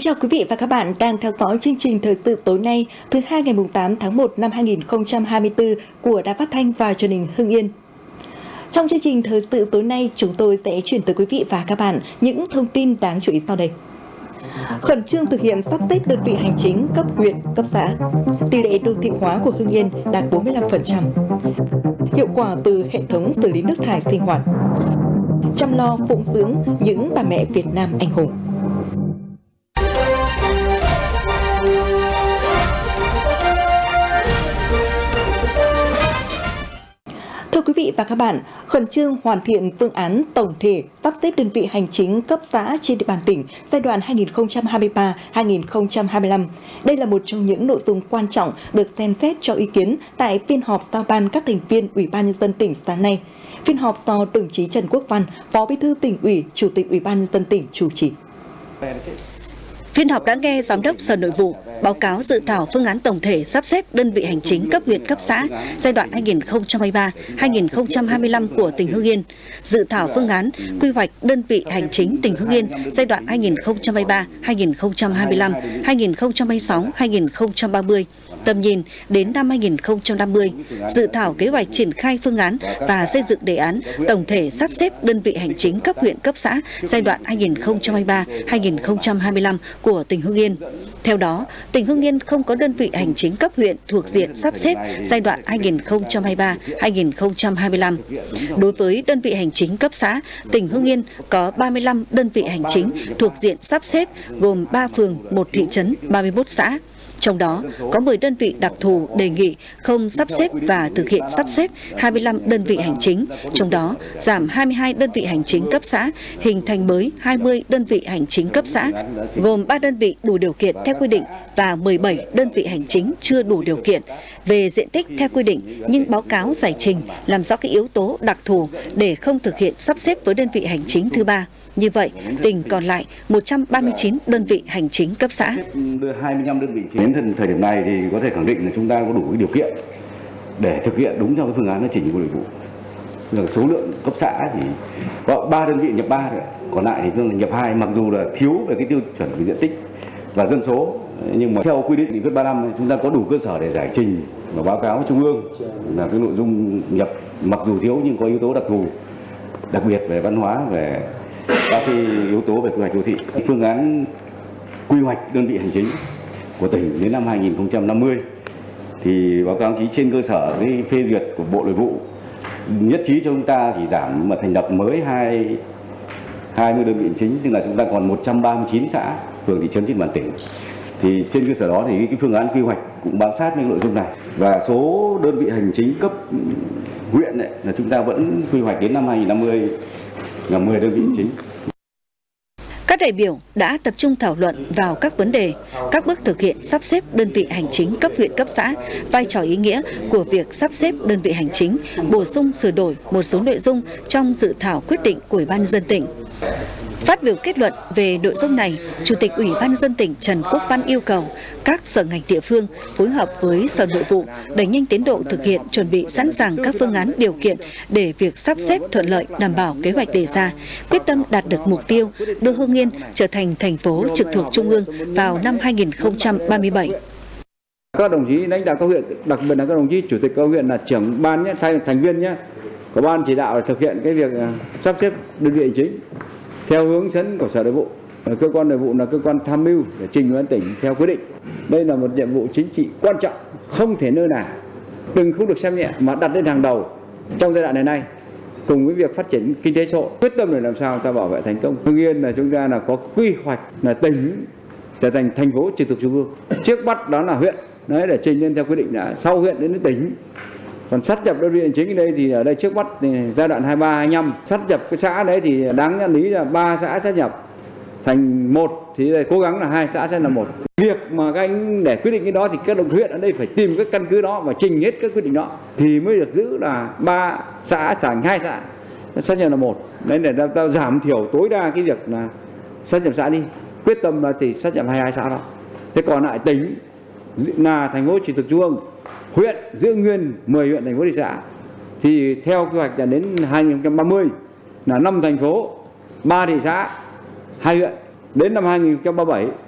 Kính chào quý vị và các bạn đang theo dõi chương trình thời sự tối nay thứ hai ngày 8 tháng 1 năm 2024 của Đài Phát thanh và Truyền hình Hưng Yên. Trong chương trình thời sự tối nay, chúng tôi sẽ chuyển tới quý vị và các bạn những thông tin đáng chú ý sau đây. Khẩn trương thực hiện sắp xếp đơn vị hành chính cấp huyện, cấp xã. Tỷ lệ đô thị hóa của Hưng Yên đạt 45%. Hiệu quả từ hệ thống xử lý nước thải sinh hoạt. Chăm lo phụng dưỡng những bà mẹ Việt Nam anh hùng. Thưa quý vị và các bạn, khẩn trương hoàn thiện phương án tổng thể sắp xếp đơn vị hành chính cấp xã trên địa bàn tỉnh giai đoạn 2023-2025. Đây là một trong những nội dung quan trọng được xem xét cho ý kiến tại phiên họp giao ban các thành viên Ủy ban Nhân dân tỉnh sáng nay. Phiên họp do đồng chí Trần Quốc Văn, Phó Bí thư Tỉnh ủy, Chủ tịch Ủy ban Nhân dân tỉnh chủ trì. Phiên họp đã nghe Giám đốc Sở Nội vụ báo cáo dự thảo phương án tổng thể sắp xếp đơn vị hành chính cấp huyện cấp xã giai đoạn 2023-2025 của tỉnh Hưng Yên, dự thảo phương án quy hoạch đơn vị hành chính tỉnh Hưng Yên giai đoạn 2023-2025, 2026-2030, tầm nhìn đến năm 2050, dự thảo kế hoạch triển khai phương án và xây dựng đề án tổng thể sắp xếp đơn vị hành chính cấp huyện cấp xã giai đoạn 2023-2025 của tỉnh Hưng Yên. Theo đó, tỉnh Hưng Yên không có đơn vị hành chính cấp huyện thuộc diện sắp xếp giai đoạn 2023-2025. Đối với đơn vị hành chính cấp xã, tỉnh Hưng Yên có 35 đơn vị hành chính thuộc diện sắp xếp gồm 3 phường, 1 thị trấn, 31 xã. Trong đó, có 10 đơn vị đặc thù đề nghị không sắp xếp và thực hiện sắp xếp 25 đơn vị hành chính, trong đó giảm 22 đơn vị hành chính cấp xã, hình thành mới 20 đơn vị hành chính cấp xã, gồm 3 đơn vị đủ điều kiện theo quy định và 17 đơn vị hành chính chưa đủ điều kiện về diện tích theo quy định, nhưng báo cáo giải trình làm rõ các yếu tố đặc thù để không thực hiện sắp xếp với đơn vị hành chính thứ ba. Như vậy, tỉnh còn lại 139 đơn vị hành chính cấp xã. Đưa 25 đơn vị đến thời điểm này thì có thể khẳng định là chúng ta có đủ điều kiện để thực hiện đúng theo cái phương án chỉnh của Nội vụ. Số lượng cấp xã thì có 3 đơn vị nhập 3 rồi, còn lại thì nhập 2, mặc dù là thiếu về cái tiêu chuẩn về diện tích và dân số, nhưng mà theo quy định nghị quyết 35 chúng ta có đủ cơ sở để giải trình và báo cáo với Trung ương là cái nội dung nhập mặc dù thiếu nhưng có yếu tố đặc thù, đặc biệt về văn hóa, về các cái yếu tố về quy hoạch đô thị. Phương án quy hoạch đơn vị hành chính của tỉnh đến năm 2050 thì báo cáo ký trên cơ sở cái phê duyệt của Bộ Nội vụ nhất trí cho chúng ta chỉ giảm mà thành lập mới 20 đơn vị hành chính, tức là chúng ta còn 139 xã, phường, thị trấn trên bàn tỉnh. Thì trên cơ sở đó thì cái phương án quy hoạch cũng bám sát những nội dung này, và số đơn vị hành chính cấp huyện này là chúng ta vẫn quy hoạch đến năm 2050 là 10 đơn vị hành chính. Các đại biểu đã tập trung thảo luận vào các vấn đề, các bước thực hiện sắp xếp đơn vị hành chính cấp huyện cấp xã, vai trò ý nghĩa của việc sắp xếp đơn vị hành chính, bổ sung sửa đổi một số nội dung trong dự thảo quyết định của Ủy ban Nhân dân tỉnh. Phát biểu kết luận về nội dung này, Chủ tịch Ủy ban Nhân dân tỉnh Trần Quốc Văn yêu cầu các sở ngành địa phương phối hợp với Sở Nội vụ đẩy nhanh tiến độ thực hiện, chuẩn bị sẵn sàng các phương án điều kiện để việc sắp xếp thuận lợi, đảm bảo kế hoạch đề ra, quyết tâm đạt được mục tiêu đưa Hưng Yên trở thành thành phố trực thuộc Trung ương vào năm 2037. Các đồng chí lãnh đạo các huyện, đặc biệt là các đồng chí chủ tịch các huyện là trưởng ban nhé, thành viên nhé, có ban chỉ đạo thực hiện cái việc sắp xếp đơn vị hành chính theo hướng dẫn của Sở Nội vụ. Cơ quan Nội vụ là cơ quan tham mưu để trình Ủy ban tỉnh theo quyết định. Đây là một nhiệm vụ chính trị quan trọng, không thể nơi nào, không được xem nhẹ mà đặt lên hàng đầu trong giai đoạn này. Cùng với việc phát triển kinh tế xã hội, quyết tâm để làm sao ta bảo vệ thành công. Hưng Yên là chúng ta là có quy hoạch là tỉnh trở thành thành phố trực thuộc Trung ương. Trước mắt đó là huyện, đấy để trình lên theo quyết định đã, sau huyện đến tỉnh. Còn sát nhập đơn vị hành chính ở đây thì ở đây trước mắt thì giai đoạn 23-25 sát nhập cái xã đấy thì đáng lý là 3 xã sát nhập thành 1 thì cố gắng là 2 xã sẽ là 1. Việc mà các anh để quyết định cái đó thì các đồng huyện ở đây phải tìm cái căn cứ đó và trình hết các quyết định đó thì mới được giữ là 3 xã thành 2 xã sát nhập là 1. Đấy để ta giảm thiểu tối đa cái việc là sát nhập xã đi. Quyết tâm là thì sát nhập 22 xã đó. Thế còn lại tỉnh là thành phố trực thuộc Trung ương, huyện giữ nguyên 10 huyện, thành phố, thị xã. Thì theo kế hoạch là đến 2030 là 5 thành phố, 3 thị xã, 2 huyện. Đến năm 2037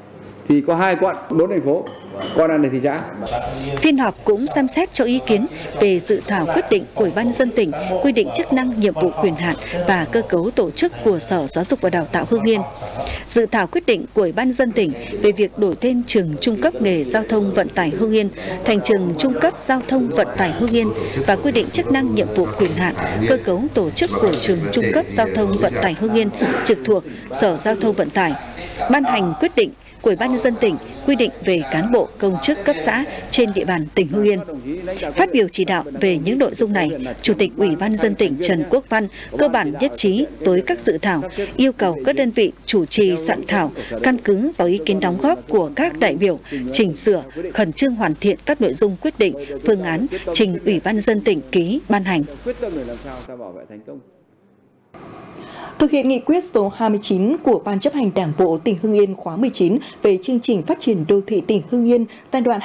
thì có 2 quận, 4 thành phố, còn lại là thị xã. Phiên họp cũng xem xét cho ý kiến về dự thảo quyết định của Ủy ban nhân dân tỉnh quy định chức năng, nhiệm vụ, quyền hạn và cơ cấu tổ chức của Sở Giáo dục và Đào tạo Hưng Yên. Dự thảo quyết định của Ủy ban nhân dân tỉnh về việc đổi tên trường trung cấp nghề giao thông vận tải Hưng Yên thành trường trung cấp giao thông vận tải Hưng Yên và quy định chức năng, nhiệm vụ, quyền hạn, cơ cấu tổ chức của trường trung cấp giao thông vận tải Hưng Yên trực thuộc Sở Giao thông Vận tải. Ban hành quyết định của Ủy ban nhân dân tỉnh quy định về cán bộ công chức cấp xã trên địa bàn tỉnh Hưng Yên. Phát biểu chỉ đạo về những nội dung này, Chủ tịch Ủy ban nhân dân tỉnh Trần Quốc Văn cơ bản nhất trí với các dự thảo, yêu cầu các đơn vị chủ trì soạn thảo căn cứ vào ý kiến đóng góp của các đại biểu, chỉnh sửa, khẩn trương hoàn thiện các nội dung quyết định, phương án trình Ủy ban nhân dân tỉnh ký ban hành. Thực hiện nghị quyết số 29 của Ban chấp hành Đảng bộ tỉnh Hưng Yên khóa 19 về chương trình phát triển đô thị tỉnh Hưng Yên giai đoạn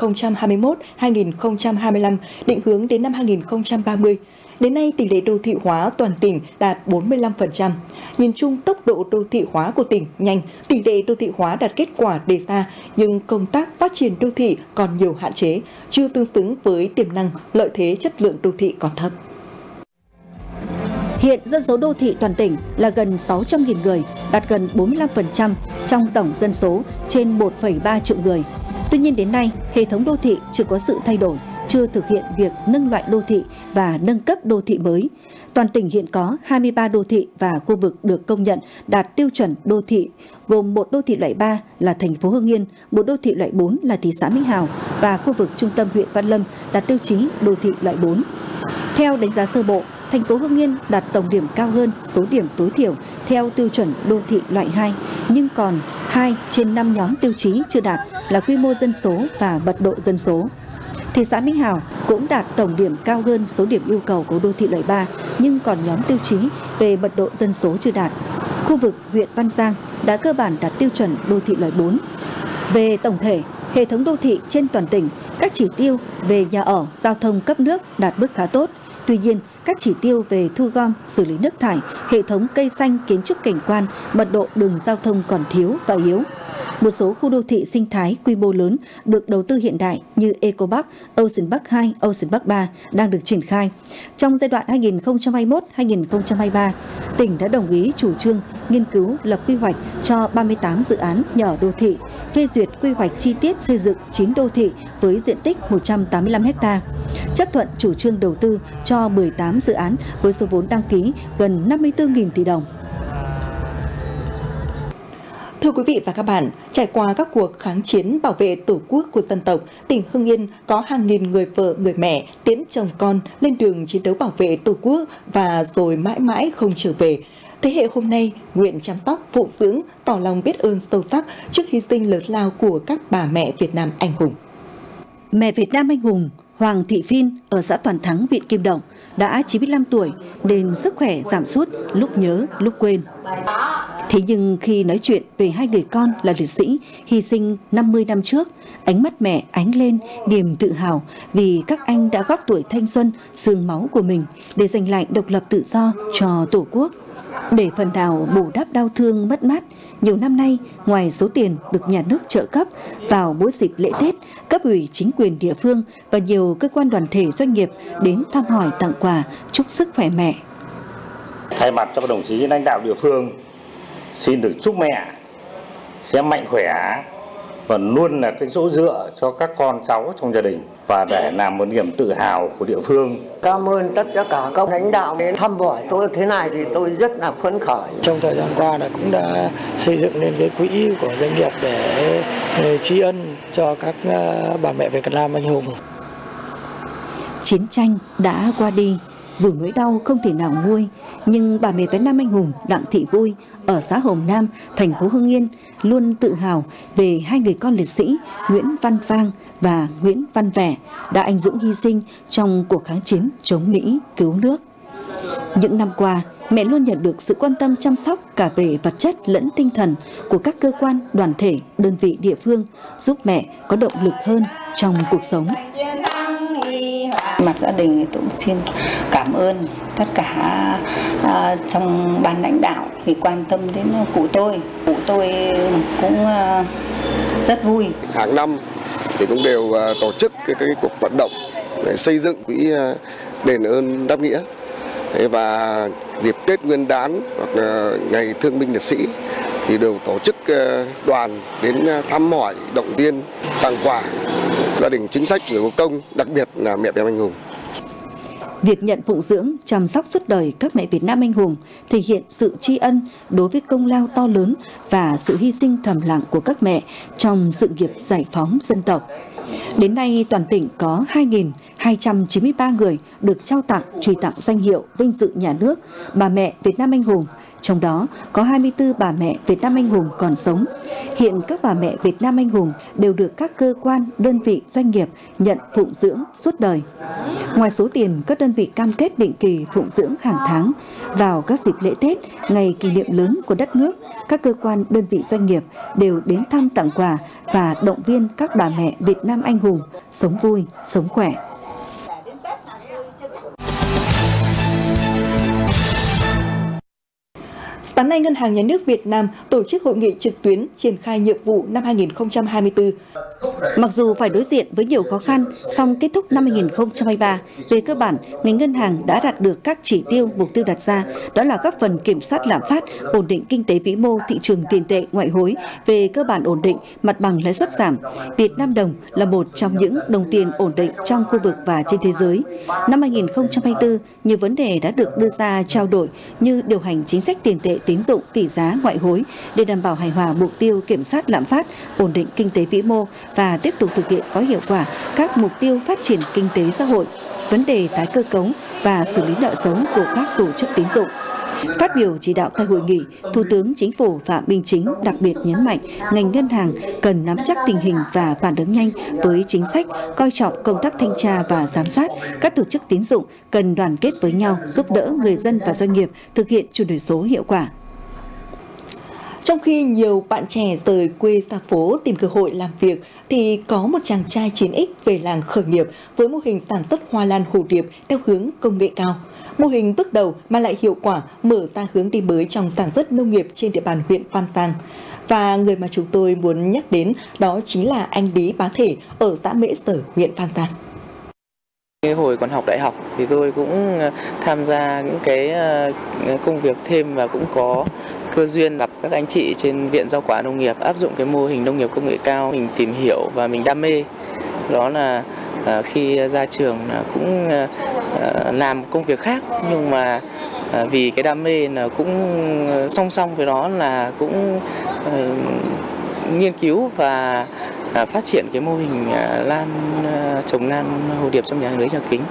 2021-2025 định hướng đến năm 2030. Đến nay, tỷ lệ đô thị hóa toàn tỉnh đạt 45%. Nhìn chung, tốc độ đô thị hóa của tỉnh nhanh, tỷ lệ đô thị hóa đạt kết quả đề ra, nhưng công tác phát triển đô thị còn nhiều hạn chế, chưa tương xứng với tiềm năng, lợi thế chất lượng đô thị còn thấp. Hiện dân số đô thị toàn tỉnh là gần 600.000 người, đạt gần 45% trong tổng dân số trên 1,3 triệu người. Tuy nhiên đến nay, hệ thống đô thị chưa có sự thay đổi, chưa thực hiện việc nâng loại đô thị và nâng cấp đô thị mới. Toàn tỉnh hiện có 23 đô thị và khu vực được công nhận đạt tiêu chuẩn đô thị, gồm một đô thị loại 3 là thành phố Hưng Yên, một đô thị loại 4 là thị xã Minh Hào và khu vực trung tâm huyện Văn Lâm đạt tiêu chí đô thị loại 4. Theo đánh giá sơ bộ, thành phố Hưng Yên đạt tổng điểm cao hơn số điểm tối thiểu theo tiêu chuẩn đô thị loại 2, nhưng còn 2 trên 5 nhóm tiêu chí chưa đạt là quy mô dân số và mật độ dân số. Thị xã Minh Hào cũng đạt tổng điểm cao hơn số điểm yêu cầu của đô thị loại 3, nhưng còn nhóm tiêu chí về mật độ dân số chưa đạt. Khu vực huyện Văn Giang đã cơ bản đạt tiêu chuẩn đô thị loại 4. Về tổng thể, hệ thống đô thị trên toàn tỉnh, các chỉ tiêu về nhà ở, giao thông, cấp nước đạt mức khá tốt. Tuy nhiên, các chỉ tiêu về thu gom, xử lý nước thải, hệ thống cây xanh, kiến trúc cảnh quan, mật độ đường giao thông còn thiếu và yếu. Một số khu đô thị sinh thái quy mô lớn được đầu tư hiện đại như Eco Park, Ocean Park 2, Ocean Park 3 đang được triển khai. Trong giai đoạn 2021-2023, tỉnh đã đồng ý chủ trương nghiên cứu lập quy hoạch cho 38 dự án nhà ở đô thị, phê duyệt quy hoạch chi tiết xây dựng 9 đô thị với diện tích 185 ha. Chấp thuận chủ trương đầu tư cho 18 dự án với số vốn đăng ký gần 54.000 tỷ đồng. Thưa quý vị và các bạn, trải qua các cuộc kháng chiến bảo vệ Tổ quốc của dân tộc, tỉnh Hưng Yên có hàng nghìn người vợ, người mẹ tiễn chồng con lên đường chiến đấu bảo vệ Tổ quốc và rồi mãi mãi không trở về. Thế hệ hôm nay nguyện chăm sóc, phụng dưỡng, tỏ lòng biết ơn sâu sắc trước hy sinh lớn lao của các bà mẹ Việt Nam anh hùng. Mẹ Việt Nam anh hùng Hoàng Thị Phiên ở xã Toàn Thắng, huyện Kim Động đã 95 tuổi nên sức khỏe giảm sút, lúc nhớ lúc quên. Thế nhưng khi nói chuyện về hai người con là liệt sĩ hy sinh 50 năm trước, ánh mắt mẹ ánh lên niềm tự hào vì các anh đã góp tuổi thanh xuân, xương máu của mình để giành lại độc lập tự do cho Tổ quốc. Để phần nào bù đắp đau thương mất mát, nhiều năm nay, ngoài số tiền được nhà nước trợ cấp vào mỗi dịp lễ Tết, cấp ủy chính quyền địa phương và nhiều cơ quan đoàn thể doanh nghiệp đến thăm hỏi, tặng quà, chúc sức khỏe mẹ. Thay mặt cho các đồng chí lãnh đạo địa phương, xin được chúc mẹ sẽ mạnh khỏe và luôn là cái chỗ dựa cho các con cháu trong gia đình và để làm một niềm tự hào của địa phương. Cảm ơn tất cả các lãnh đạo đến thăm hỏi tôi thế này thì tôi rất là phấn khởi. Trong thời gian qua là cũng đã xây dựng lên cái quỹ của doanh nghiệp để tri ân cho các bà mẹ Việt Nam anh hùng. Chiến tranh đã qua đi, dù nỗi đau không thể nào nguôi, nhưng bà mẹ Việt Nam anh hùng Đặng Thị Vui ở xã Hồng Nam, thành phố Hưng Yên luôn tự hào về hai người con liệt sĩ Nguyễn Văn Vang và Nguyễn Văn Vẻ đã anh dũng hy sinh trong cuộc kháng chiến chống Mỹ cứu nước. Những năm qua, mẹ luôn nhận được sự quan tâm chăm sóc cả về vật chất lẫn tinh thần của các cơ quan, đoàn thể, đơn vị địa phương, giúp mẹ có động lực hơn trong cuộc sống. Mặt gia đình tôi cũng xin cảm ơn tất cả trong ban lãnh đạo thì quan tâm đến cụ tôi. Cụ tôi cũng rất vui. Hàng năm thì cũng đều tổ chức cái cuộc vận động để xây dựng quỹ đền ơn đáp nghĩa, và dịp Tết Nguyên đán hoặc ngày thương binh liệt sĩ thì đều tổ chức đoàn đến thăm hỏi, động viên, tặng quà gia đình chính sách người có công, đặc biệt là mẹ việt nam anh hùng. Việc nhận phụng dưỡng, chăm sóc suốt đời các mẹ Việt Nam anh hùng thể hiện sự tri ân đối với công lao to lớn và sự hy sinh thầm lặng của các mẹ trong sự nghiệp giải phóng dân tộc. Đến nay, toàn tỉnh có 2.293 người được trao tặng, truy tặng danh hiệu vinh dự nhà nước bà mẹ Việt Nam anh hùng. Trong đó có 24 bà mẹ Việt Nam anh hùng còn sống. Hiện các bà mẹ Việt Nam anh hùng đều được các cơ quan, đơn vị, doanh nghiệp nhận phụng dưỡng suốt đời. Ngoài số tiền các đơn vị cam kết định kỳ phụng dưỡng hàng tháng, vào các dịp lễ Tết, ngày kỷ niệm lớn của đất nước, các cơ quan, đơn vị, doanh nghiệp đều đến thăm, tặng quà và động viên các bà mẹ Việt Nam anh hùng sống vui, sống khỏe. Sáng nay, Ngân hàng Nhà nước Việt Nam tổ chức hội nghị trực tuyến triển khai nhiệm vụ năm 2024. Mặc dù phải đối diện với nhiều khó khăn, song kết thúc năm 2023, về cơ bản, ngành ngân hàng đã đạt được các chỉ tiêu, mục tiêu đặt ra, đó là góp phần kiểm soát lạm phát, ổn định kinh tế vĩ mô, thị trường tiền tệ, ngoại hối, về cơ bản ổn định, mặt bằng lãi suất giảm. Việt Nam đồng là một trong những đồng tiền ổn định trong khu vực và trên thế giới. Năm 2024, nhiều vấn đề đã được đưa ra trao đổi như điều hành chính sách tiền tệ, tín dụng, tỷ giá, ngoại hối để đảm bảo hài hòa mục tiêu kiểm soát lạm phát, ổn định kinh tế vĩ mô và tiếp tục thực hiện có hiệu quả các mục tiêu phát triển kinh tế xã hội, vấn đề tái cơ cấu và xử lý nợ xấu của các tổ chức tín dụng. Phát biểu chỉ đạo tại hội nghị, Thủ tướng Chính phủ Phạm Minh Chính đặc biệt nhấn mạnh ngành ngân hàng cần nắm chắc tình hình và phản ứng nhanh với chính sách, coi trọng công tác thanh tra và giám sát. Các tổ chức tín dụng cần đoàn kết với nhau, giúp đỡ người dân và doanh nghiệp thực hiện chuyển đổi số hiệu quả. Trong khi nhiều bạn trẻ rời quê ra phố tìm cơ hội làm việc, thì có một chàng trai 9X về làng khởi nghiệp với mô hình sản xuất hoa lan hồ điệp theo hướng công nghệ cao. Mô hình bước đầu mang lại hiệu quả, mở ra hướng đi mới trong sản xuất nông nghiệp trên địa bàn huyện Phan Giang. Và người mà chúng tôi muốn nhắc đến đó chính là anh Lý Bá Thể ở xã Mễ Sở, huyện Phan Giang. Hồi còn học đại học thì tôi cũng tham gia những cái công việc thêm và cũng có cơ duyên gặp các anh chị trên Viện Rau quả Nông nghiệp áp dụng cái mô hình nông nghiệp công nghệ cao. Mình tìm hiểu và mình đam mê. Đó là khi ra trường cũng làm một công việc khác, nhưng mà vì cái đam mê là cũng song song với đó là cũng nghiên cứu và phát triển cái mô hình trồng lan hồ điệp trong nhà lưới nhà kính.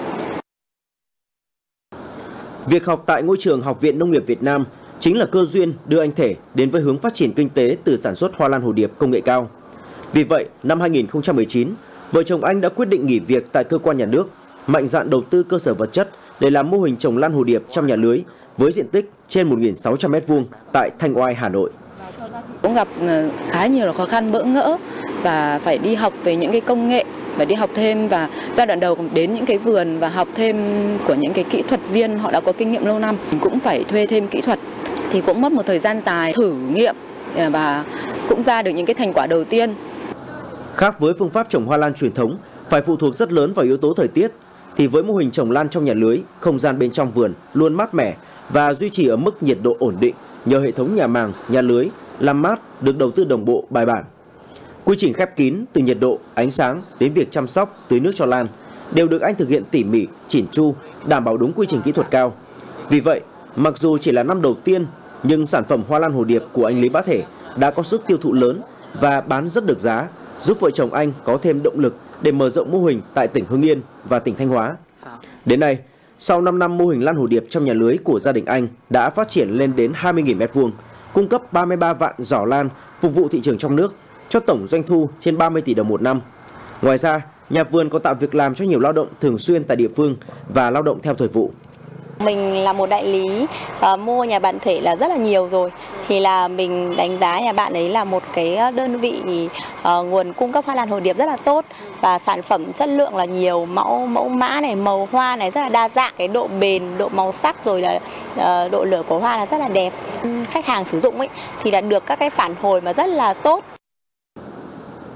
Việc học tại ngôi trường Học viện Nông nghiệp Việt Nam chính là cơ duyên đưa anh Thể đến với hướng phát triển kinh tế từ sản xuất hoa lan hồ điệp công nghệ cao. Vì vậy, năm 2019, vợ chồng anh đã quyết định nghỉ việc tại cơ quan nhà nước, mạnh dạn đầu tư cơ sở vật chất để làm mô hình trồng lan hồ điệp trong nhà lưới với diện tích trên 1.600 m² tại Thanh Oai, Hà Nội. Cũng gặp khá nhiều là khó khăn bỡ ngỡ và phải đi học về những cái công nghệ và đi học thêm, và giai đoạn đầu đến những cái vườn và học thêm của những cái kỹ thuật viên họ đã có kinh nghiệm lâu năm. Mình cũng phải thuê thêm kỹ thuật thì cũng mất một thời gian dài thử nghiệm và cũng ra được những cái thành quả đầu tiên. Khác với phương pháp trồng hoa lan truyền thống phải phụ thuộc rất lớn vào yếu tố thời tiết, thì với mô hình trồng lan trong nhà lưới, không gian bên trong vườn luôn mát mẻ và duy trì ở mức nhiệt độ ổn định nhờ hệ thống nhà màng, nhà lưới làm mát được đầu tư đồng bộ, bài bản. Quy trình khép kín từ nhiệt độ, ánh sáng đến việc chăm sóc, tưới nước cho lan đều được anh thực hiện tỉ mỉ, chỉn chu, đảm bảo đúng quy trình kỹ thuật cao. Vì vậy, mặc dù chỉ là năm đầu tiên, nhưng sản phẩm hoa lan hồ điệp của anh Lý Bá Thể đã có sức tiêu thụ lớn và bán rất được giá, giúp vợ chồng anh có thêm động lực để mở rộng mô hình tại tỉnh Hưng Yên và tỉnh Thanh Hóa. Đến nay, sau 5 năm mô hình lan hồ điệp trong nhà lưới của gia đình anh đã phát triển lên đến 20.000 m², cung cấp 33 vạn giỏ lan phục vụ thị trường trong nước, cho tổng doanh thu trên 30 tỷ đồng một năm. Ngoài ra, nhà vườn còn tạo việc làm cho nhiều lao động thường xuyên tại địa phương và lao động theo thời vụ. Mình là một đại lý mua nhà bạn Thể là rất là nhiều rồi, thì là mình đánh giá nhà bạn ấy là một cái đơn vị nguồn cung cấp hoa lan hồ điệp rất là tốt, và sản phẩm chất lượng là nhiều, mẫu mã này, màu hoa này rất là đa dạng, cái độ bền, độ màu sắc rồi là độ lửa của hoa là rất là đẹp. Khách hàng sử dụng ấy thì là được các cái phản hồi mà rất là tốt.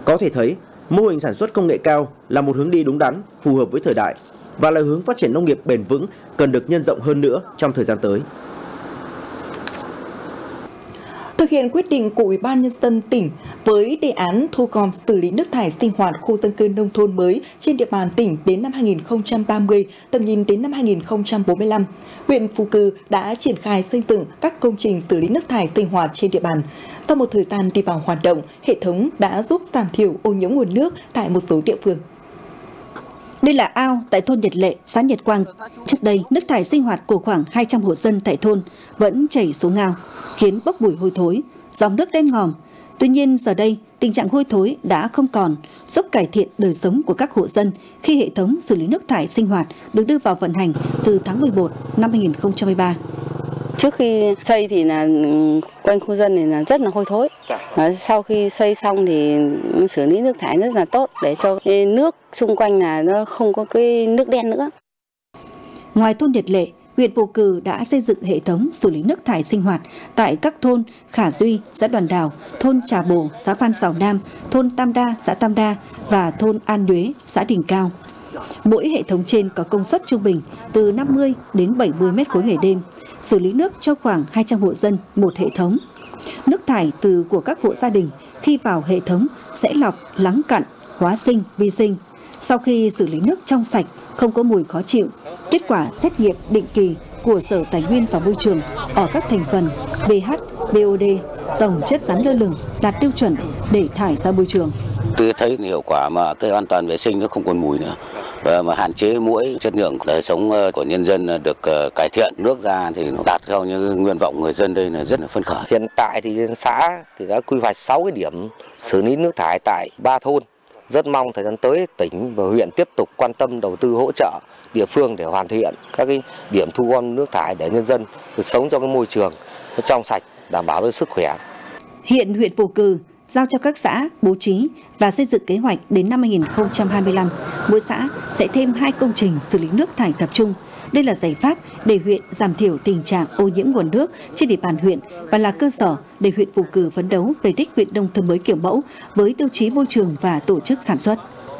Có thể thấy, mô hình sản xuất công nghệ cao là một hướng đi đúng đắn, phù hợp với thời đại và là hướng phát triển nông nghiệp bền vững cần được nhân rộng hơn nữa trong thời gian tới. Thực hiện quyết định của Ủy ban Nhân dân tỉnh với đề án thu gom xử lý nước thải sinh hoạt khu dân cư nông thôn mới trên địa bàn tỉnh đến năm 2030, tầm nhìn đến năm 2045, huyện Phú Cừ đã triển khai xây dựng các công trình xử lý nước thải sinh hoạt trên địa bàn. Sau một thời gian đi vào hoạt động, hệ thống đã giúp giảm thiểu ô nhiễm nguồn nước tại một số địa phương. Đây là ao tại thôn Nhật Lệ, xã Nhật Quang. Trước đây, nước thải sinh hoạt của khoảng 200 hộ dân tại thôn vẫn chảy xuống ao, khiến bốc mùi hôi thối, dòng nước đen ngòm. Tuy nhiên, giờ đây, tình trạng hôi thối đã không còn, giúp cải thiện đời sống của các hộ dân khi hệ thống xử lý nước thải sinh hoạt được đưa vào vận hành từ tháng 11 năm 2013. Trước khi xây thì là quanh khu dân này là rất là hôi thối. Sau khi xây xong thì xử lý nước thải rất là tốt để cho cái nước xung quanh là nó không có cái nước đen nữa. Ngoài thôn Nhật Lệ, huyện Phú Cừ đã xây dựng hệ thống xử lý nước thải sinh hoạt tại các thôn Khả Duy, xã Đoàn Đào, thôn Trà Bồ, xã Phan Xào Nam, thôn Tam Đa, xã Tam Đa và thôn An Nhuế, xã Đình Cao. Mỗi hệ thống trên có công suất trung bình từ 50 đến 70 mét khối ngày đêm, xử lý nước cho khoảng 200 hộ dân một hệ thống. Nước thải của các hộ gia đình khi vào hệ thống sẽ lọc, lắng cặn, hóa sinh, vi sinh. Sau khi xử lý nước trong sạch, không có mùi khó chịu, kết quả xét nghiệm định kỳ của Sở Tài nguyên và Môi trường ở các thành phần pH, BOD, tổng chất rắn lơ lửng đạt tiêu chuẩn để thải ra môi trường. Tôi thấy hiệu quả mà cái an toàn vệ sinh nó không còn mùi nữa. Và mà hạn chế muỗi, chất lượng đời sống của nhân dân được cải thiện, nước ra thì nó đạt theo những nguyện vọng người dân đây là rất là phấn khởi. Hiện tại thì xã thì đã quy hoạch 6 cái điểm xử lý nước thải tại 3 thôn. Rất mong thời gian tới tỉnh và huyện tiếp tục quan tâm đầu tư hỗ trợ địa phương để hoàn thiện các cái điểm thu gom nước thải để nhân dân được sống trong cái môi trường trong sạch, đảm bảo được sức khỏe. Hiện huyện Phú Cừ giao cho các xã bố trí và xây dựng kế hoạch đến năm 2025, mỗi xã sẽ thêm 2 công trình xử lý nước thải tập trung. Đây là giải pháp để huyện giảm thiểu tình trạng ô nhiễm nguồn nước trên địa bàn huyện và là cơ sở để huyện Phú Cừ phấn đấu về đích huyện nông thôn mới kiểu mẫu với tiêu chí môi trường và tổ chức sản xuất.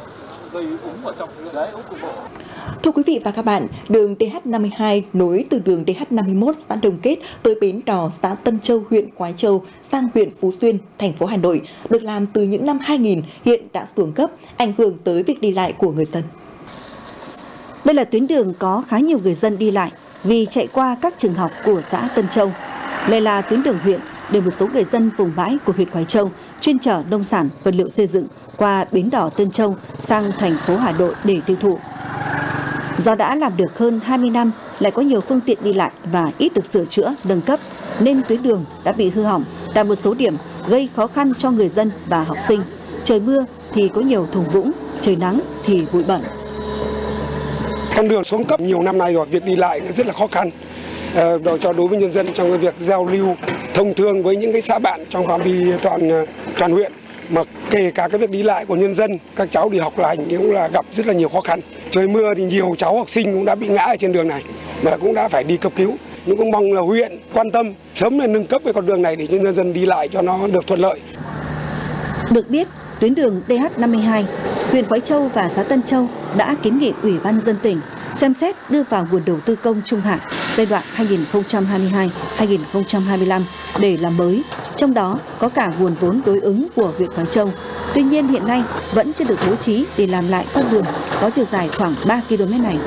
Thưa quý vị và các bạn, đường DH52 nối từ đường DH51 xã Đồng Kết tới bến đò xã Tân Châu, huyện Quái Châu sang huyện Phú Xuyên, thành phố Hà Nội được làm từ những năm 2000 hiện đã xuống cấp, ảnh hưởng tới việc đi lại của người dân. Đây là tuyến đường có khá nhiều người dân đi lại vì chạy qua các trường học của xã Tân Châu. Đây là tuyến đường huyện để một số người dân vùng bãi của huyện Quái Châu chuyên chở nông sản, vật liệu xây dựng qua bến đò Tân Châu sang thành phố Hà Nội để tiêu thụ. Do đã làm được hơn 20 năm, lại có nhiều phương tiện đi lại và ít được sửa chữa, nâng cấp, nên tuyến đường đã bị hư hỏng tại một số điểm gây khó khăn cho người dân và học sinh. Trời mưa thì có nhiều thùng vũng, trời nắng thì bụi bẩn. Con đường xuống cấp nhiều năm nay rồi, việc đi lại rất là khó khăn đối với nhân dân trong cái việc giao lưu thông thương với những cái xã bạn trong phạm vi toàn huyện, mà kể cả cái việc đi lại của nhân dân, các cháu đi học là hành cũng là gặp rất là nhiều khó khăn. Trời mưa thì nhiều cháu học sinh cũng đã bị ngã ở trên đường này mà cũng đã phải đi cấp cứu. Nhưng cũng mong là huyện quan tâm sớm là nâng cấp cái con đường này để cho nhân dân đi lại cho nó được thuận lợi. Được biết, tuyến đường DH52, huyện Quái Châu và xã Tân Châu đã kiến nghị Ủy ban nhân dân tỉnh xem xét đưa vào nguồn đầu tư công trung hạn giai đoạn 2022-2025 để làm mới, trong đó có cả nguồn vốn đối ứng của huyện Quái Châu. Tuy nhiên hiện nay vẫn chưa được bố trí để làm lại con đường có chiều dài khoảng 3 km này.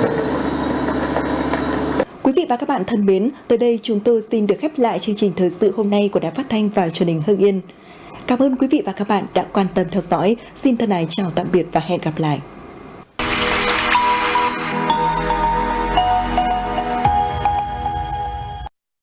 Quý vị và các bạn thân mến, tới đây chúng tôi xin được khép lại chương trình thời sự hôm nay của Đài Phát thanh và Truyền hình Hưng Yên. Cảm ơn quý vị và các bạn đã quan tâm theo dõi. Xin thân ái chào tạm biệt và hẹn gặp lại.